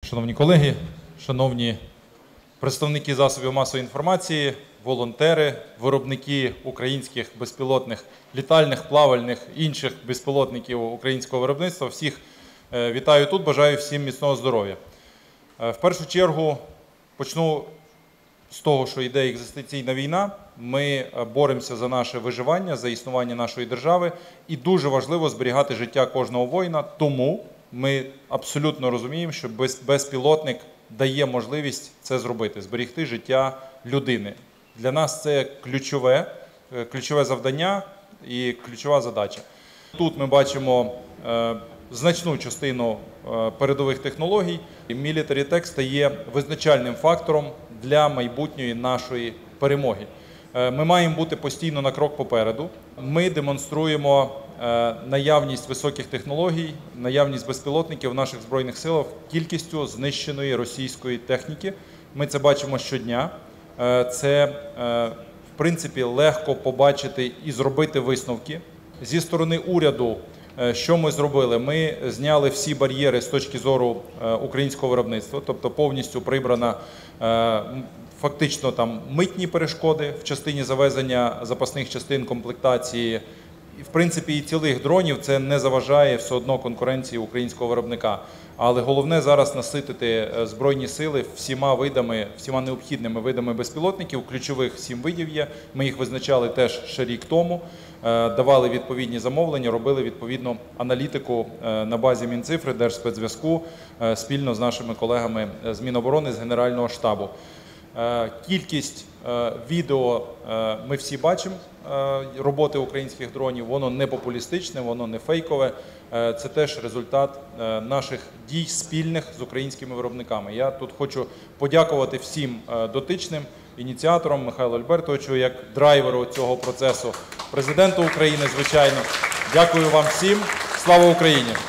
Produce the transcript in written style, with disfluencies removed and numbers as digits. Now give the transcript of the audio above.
Шановні колеги, шановні представники засобів масової інформації, волонтери, виробники українських безпілотних літальних, плавальних, інших безпілотників українського виробництва. Всіх вітаю тут, бажаю всім міцного здоров'я. В першу чергу почну з того, що йде екзистенційна війна. Ми боремося за наше виживання, за існування нашої держави. І дуже важливо зберігати життя кожного воїна. Тому ми абсолютно розуміємо, що безпілотник дає можливість це зробити, зберегти життя людини. Для нас це ключове завдання і ключова задача. Тут ми бачимо значну частину передових технологій. Military Tech стає визначальним фактором для майбутньої нашої перемоги. Ми маємо бути постійно на крок попереду. Ми демонструємо наявність високих технологій, наявність безпілотників в наших Збройних силах кількістю знищеної російської техніки. Ми це бачимо щодня. Це, в принципі, легко побачити і зробити висновки. Зі сторони уряду, що ми зробили? Ми зняли всі бар'єри з точки зору українського виробництва, тобто повністю прибрана фактично там митні перешкоди в частині завезення запасних частин, комплектації. В принципі, і цілих дронів це не заважає все одно конкуренції українського виробника. Але головне зараз наситити Збройні сили всіма необхідними видами безпілотників. Ключових 7 видів є. Ми їх визначали теж ще рік тому, давали відповідні замовлення, робили відповідну аналітику на базі Мінцифри, Держспецзв'язку, спільно з нашими колегами з Міноборони, з Генерального штабу. Кількість відео ми всі бачимо роботи українських дронів, воно не популістичне, воно не фейкове. Це теж результат наших дій спільних з українськими виробниками. Я тут хочу подякувати всім дотичним ініціаторам, Михайлу Альбертовичу, як драйверу цього процесу, президенту України, звичайно. Дякую вам всім. Слава Україні!